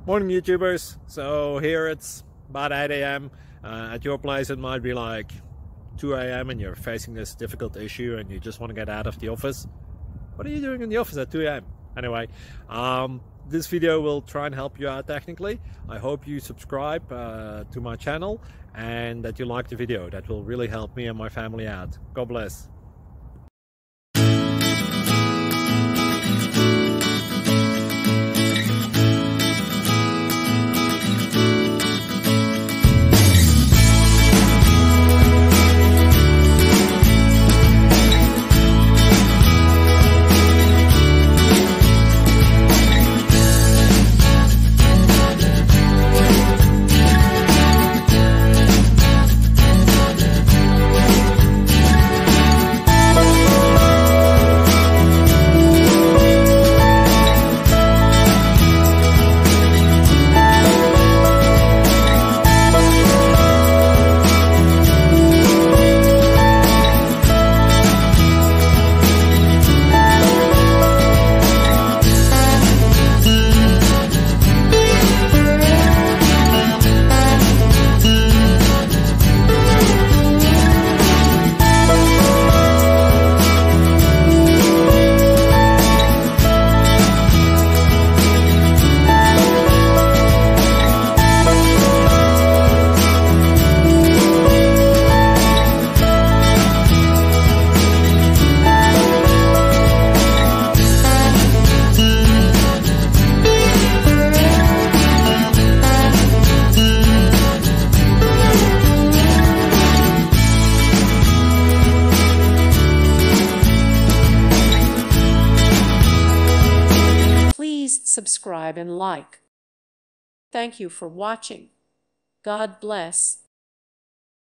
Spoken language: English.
Morning YouTubers. So here it's about 8 a.m. At your place it might be like 2 a.m. and you're facing this difficult issue and you just want to get out of the office. What are you doing in the office at 2 a.m.? Anyway, this video will try and help you out technically. I hope you subscribe to my channel and that you like the video. That will really help me and my family out. God bless. Subscribe and like. Thank you for watching. God bless.